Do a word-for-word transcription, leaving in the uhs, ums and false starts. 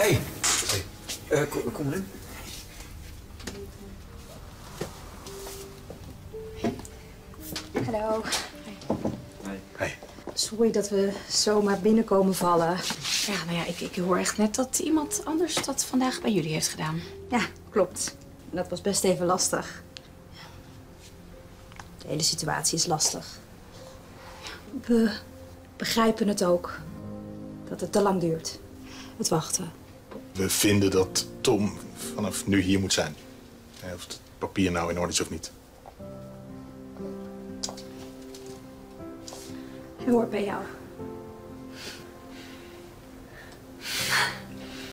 Hey. Hey. Uh, kom, kom erin. Hallo. Hey. Hey. Sorry dat we zomaar binnenkomen vallen. Ja, nou ja, ik, ik hoor echt net dat iemand anders dat vandaag bij jullie heeft gedaan. Ja, klopt. Dat was best even lastig. De hele situatie is lastig. We begrijpen het ook. Dat het te lang duurt. Het wachten. We vinden dat Tom vanaf nu hier moet zijn. Of het papier nou in orde is of niet. Hij hoort bij jou.